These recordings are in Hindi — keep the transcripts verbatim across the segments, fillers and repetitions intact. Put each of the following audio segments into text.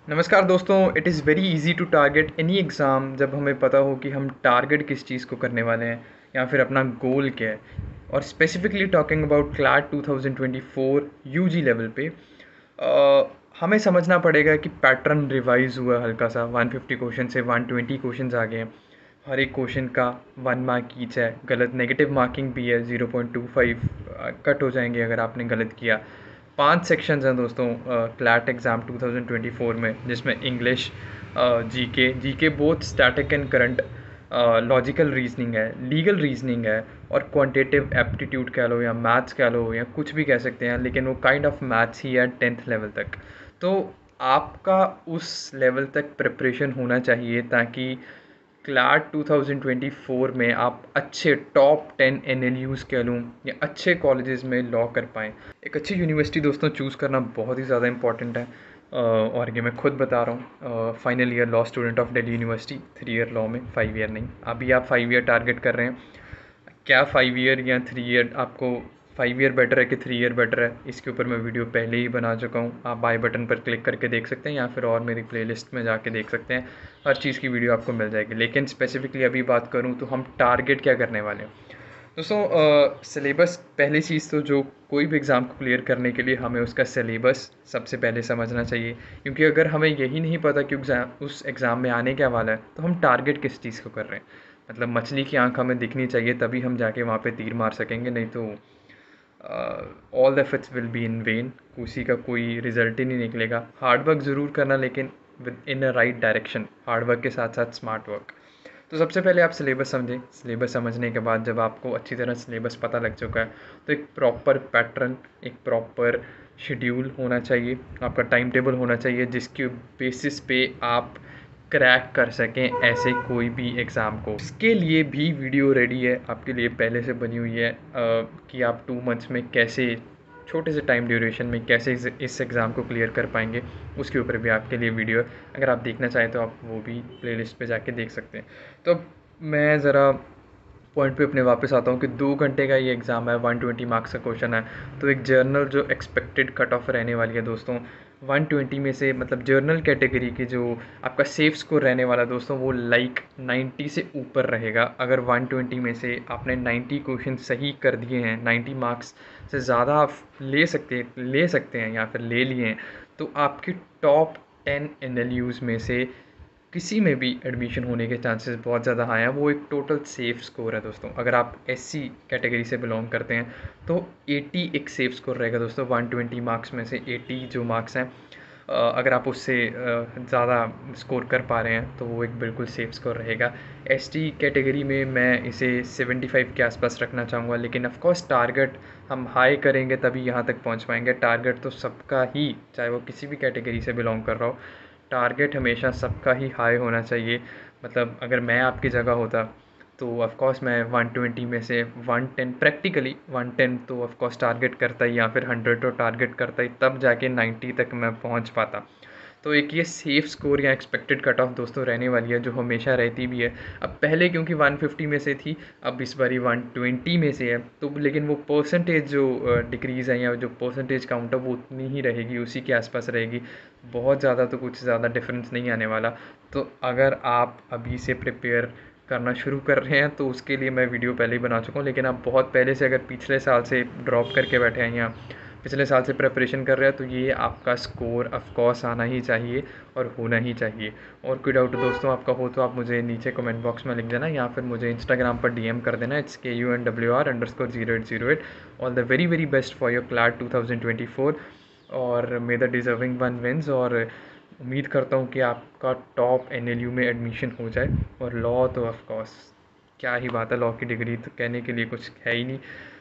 नमस्कार दोस्तों। It is very easy to target any exam जब हमें पता हो कि हम टारगेट किस चीज़ को करने वाले हैं या फिर अपना गोल क्या है। और specifically talking about CLAT twenty twenty four UG level पे अ, हमें समझना पड़ेगा कि पैटर्न रिवाइज हुआ है हल्का सा। वन फिफ्टी क्वेश्चन से वन ट्वेंटी क्वेश्चन आ गए हैं। हर एक क्वेश्चन का वन मार्क ईच है। गलत नेगेटिव मार्किंग भी है, zero point two five cut हो जाएंगे अगर आपने गलत किया। पांच सेक्शंस हैं दोस्तों CLAT exam twenty twenty four में, जिसमें English, GK GK both static and current, logical reasoning है, लीगल रीजनिंग है, और क्वांटिटेटिव एप्टीट्यूड कह लो या मैथ्स कह लो या कुछ भी कह सकते हैं, लेकिन वो काइंड ऑफ मैथ्स ही है टेंथ लेवल तक। तो आपका उस लेवल तक प्रिपरेशन होना चाहिए ताकि क्लैट ट्वेंटी ट्वेंटी फोर में आप अच्छे top ten N L Us कह लूँ या अच्छे कॉलेजेस में लॉ कर पाएँ। एक अच्छी यूनिवर्सिटी दोस्तों चूज़ करना बहुत ही ज़्यादा इंपॉर्टेंट है। अ, और ये मैं खुद बता रहा हूँ, final year law student of Delhi University, three year law में, फाइव ईयर नहीं। अभी आप फाइव ईयर टारगेट कर रहे हैं, क्या फाइव ईयर या थ्री ईयर आपको, फाइव ईयर बेटर है कि थ्री ईयर बेटर है, इसके ऊपर मैं वीडियो पहले ही बना चुका हूँ। आप बाय बटन पर क्लिक करके देख सकते हैं या फिर और मेरी प्लेलिस्ट में जाके देख सकते हैं। हर चीज़ की वीडियो आपको मिल जाएगी। लेकिन स्पेसिफिकली अभी बात करूँ तो हम टारगेट क्या करने वाले हैं दोस्तों। सिलेबस पहली चीज़ तो, जो कोई भी एग्ज़ाम को क्लियर करने के लिए हमें उसका सिलेबस सबसे पहले समझना चाहिए। क्योंकि अगर हमें यही नहीं पता कि एग्ज़ाम उस एग्ज़ाम में आने क्या वाला है, तो हम टारगेट किस चीज़ को कर रहे हैं। मतलब मछली की आंख हमें दिखनी चाहिए, तभी हम जाके वहाँ पे तीर मार सकेंगे, नहीं तो all the efforts will be in vain. उसी का कोई रिजल्ट ही नहीं निकलेगा। हार्ड वर्क ज़रूर करना, लेकिन with in a right direction. Hard work के साथ साथ स्मार्ट वर्क। तो सबसे पहले आप सिलेबस समझें। सिलेबस समझने के बाद जब आपको अच्छी तरह सिलेबस पता लग चुका है, तो एक प्रॉपर पैटर्न, एक प्रॉपर शेड्यूल होना चाहिए, आपका टाइम टेबल होना चाहिए, जिसके बेसिस पे आप क्रैक कर सकें ऐसे कोई भी एग्ज़ाम को। इसके लिए भी वीडियो रेडी है आपके लिए, पहले से बनी हुई है, आ, कि आप टू मंथ्स में कैसे, छोटे से टाइम ड्यूरेशन में कैसे इस, इस एग्ज़ाम को क्लियर कर पाएंगे। उसके ऊपर भी आपके लिए वीडियो है। अगर आप देखना चाहें तो आप वो भी प्लेलिस्ट पे जाके देख सकते हैं। तो अब मैं ज़रा पॉइंट पे अपने वापस आता हूँ कि दो घंटे का ये एग्ज़ाम है, वन ट्वेंटी मार्क्स का क्वेश्चन है। तो एक जर्नल जो एक्सपेक्टेड कट ऑफ रहने वाली है दोस्तों, वन ट्वेंटी में से, मतलब जर्नल कैटेगरी की जो आपका सेफ स्कोर रहने वाला दोस्तों, वो लाइक नाइन्टी से ऊपर रहेगा। अगर वन ट्वेंटी में से आपने नाइन्टी क्वेश्चन सही कर दिए हैं, नाइन्टी मार्क्स से ज़्यादा आप ले सकते ले सकते हैं या फिर ले लिए हैं, तो आपकी top ten N L Us में से किसी में भी एडमिशन होने के चांसेस बहुत ज़्यादा हाई हैं। वो एक टोटल सेफ़ स्कोर है दोस्तों। अगर आप एससी कैटेगरी से बिलोंग करते हैं तो एटी एक सेफ़ स्कोर रहेगा दोस्तों। वन ट्वेंटी मार्क्स में से एटी जो मार्क्स हैं, अ, अगर आप उससे ज़्यादा स्कोर कर पा रहे हैं तो वो एक बिल्कुल सेफ़ स्कोर रहेगा। एसटी कैटेगरी में मैं इसे सेवेंटी फाइव के आसपास रखना चाहूँगा, लेकिन ऑफ कोर्स टारगेट हम हाई करेंगे तभी यहाँ तक पहुँच पाएंगे। टारगेट तो सबका ही, चाहे वो किसी भी कैटेगरी से बिलोंग कर रहा हो, टारगेट हमेशा सबका ही हाई होना चाहिए। मतलब अगर मैं आपकी जगह होता तो ऑफ कोर्स मैं वन ट्वेंटी में से one ten, practically one ten तो ऑफ कोर्स टारगेट करता ही, या फिर हंड्रेड तो टारगेट करता ही, तब जाके नाइन्टी तक मैं पहुंच पाता। तो एक ये सेफ़ स्कोर या एक्सपेक्टेड कट ऑफ दोस्तों रहने वाली है, जो हमेशा रहती भी है। अब पहले क्योंकि वन फिफ्टी में से थी, अब इस बारी वन ट्वेंटी में से है, तो लेकिन वो परसेंटेज जो डिक्रीज़ है या जो परसेंटेज काउंट है वो उतनी ही रहेगी, उसी के आसपास रहेगी। बहुत ज़्यादा तो कुछ ज़्यादा डिफरेंस नहीं आने वाला। तो अगर आप अभी से प्रिपेयर करना शुरू कर रहे हैं तो उसके लिए मैं वीडियो पहले ही बना चुका हूँ। लेकिन आप बहुत पहले से, अगर पिछले साल से ड्रॉप करके बैठे हैं या पिछले साल से प्रिपरेशन कर रहे हैं, तो ये आपका स्कोर ऑफ कोर्स आना ही चाहिए और होना ही चाहिए। और कोई डाउट दोस्तों आपका हो तो आप मुझे नीचे कमेंट बॉक्स में लिख देना, या फिर मुझे इंस्टाग्राम पर डीएम कर देना। It's K U N W R underscore zero eight zero eight. All the very very best for your CLAT two thousand twenty four, और may the deserving one wins. और उम्मीद करता हूँ कि आपका टॉप एनएलयू में एडमिशन हो जाए। और लॉ तो ऑफ कोर्स क्या ही बात है, लॉ की डिग्री तो कहने के लिए कुछ है ही नहीं।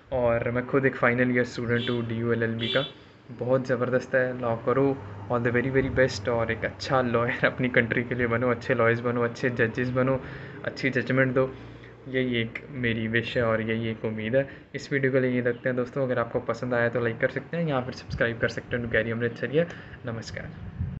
और मैं खुद एक फ़ाइनल ईयर स्टूडेंट हूँ D U L L B का। बहुत ज़बरदस्त है, लॉ करो, all the very very best. और एक अच्छा लॉयर अपनी कंट्री के लिए बनो, अच्छे लॉयर्स बनो, अच्छे जजेस बनो, अच्छी जजमेंट दो। यही एक मेरी विश है और यही एक उम्मीद है। इस वीडियो को लिए यही रखते हैं दोस्तों। अगर आपको पसंद आया तो लाइक कर सकते हैं, या फिर सब्सक्राइब कर सकते हैं टू कैरी अमृतसरिया। नमस्कार।